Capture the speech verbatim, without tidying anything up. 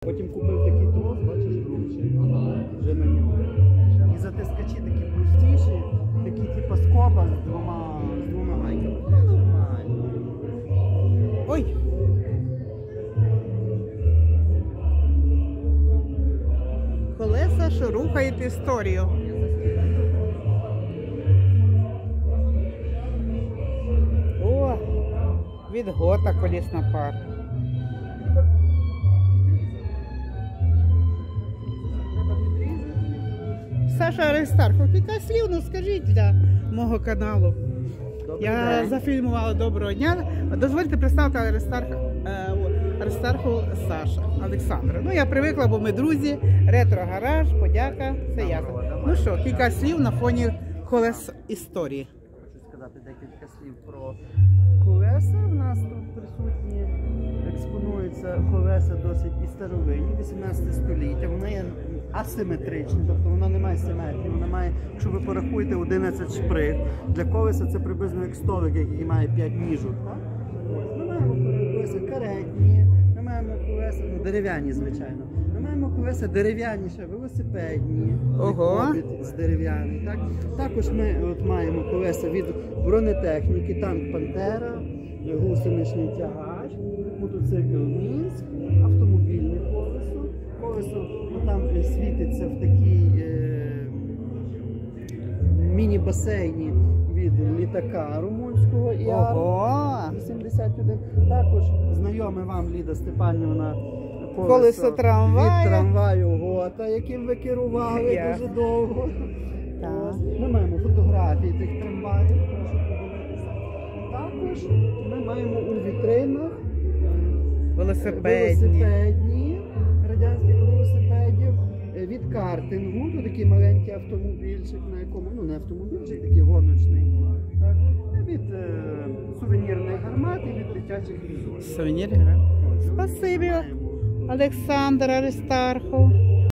Потім купив такий трос, бачиш, грубший, вже на нього. І затискачі такі простіші, такі типу скоба з двома, з двома гайками. Нормально. Ой! Колеса, що рухають історію. О, від Гота колісна пара. Саша Аристархов, кілька слів, ну скажіть для мого каналу. Добрий Я день. зафільмувала «Доброго дня». Дозвольте представити Аристархов, е, Аристархов Саша, Олександра. Ну я привикла, бо ми друзі, ретро-гараж, подяка, це я. Ну що, кілька слів на фоні колес історії. Хочу сказати декілька слів про колеса. У нас тут присутні, експонуються колеса досить і старовинні, вісімнадцяте століття. Вона є асиметрична, тобто вона не має симетрії, вона має, якщо ви порахуєте, одинадцять шприг. Для колеса це приблизно як столик, який має п'ять ніжок. Так? Ми маємо колеса каретні, ми маємо колеса, ну, дерев'яні, звичайно. Ми маємо колеса дерев'яні, ще велосипедні, Ого. з дерев'яний. Так? Також ми от маємо колеса від бронетехніки, танк Пантера, гусеничний тягач, мотоцикл Мінськ, автомобільне колесо. Колесо там світиться в такій е, міні-басейні від літака румунського Іар вісімдесят один. Також знайоме вам, Ліда Степанівна, колесо, Колесо трамваю. від трамваю Гота, яким ви керували Yeah. дуже довго. Так. Ми маємо фотографії тих трамваїв, прошу подивитися. Також ми маємо у вітринах Велосипедні. велосипедні, радянських велосипедів е, від картингу, то такий маленький автомобільчик, на якому, ну не автомобільчик, такий гоночний, так, від е, сувенірних гармат і від дитячих візорів. Сувенір. Спасибі, Олександр Аристархов.